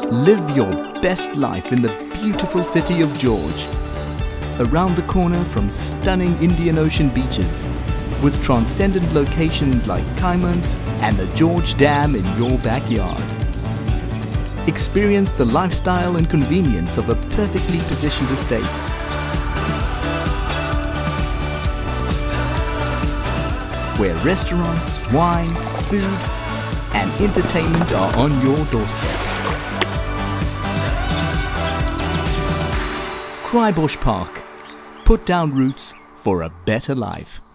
Live your best life in the beautiful city of George. Around the corner from stunning Indian Ocean beaches, with transcendent locations like Kraaibosch and the George Dam in your backyard. Experience the lifestyle and convenience of a perfectly positioned estate. Where restaurants, wine, food and entertainment are on your doorstep. Kraaibosch Park. Put down roots for a better life.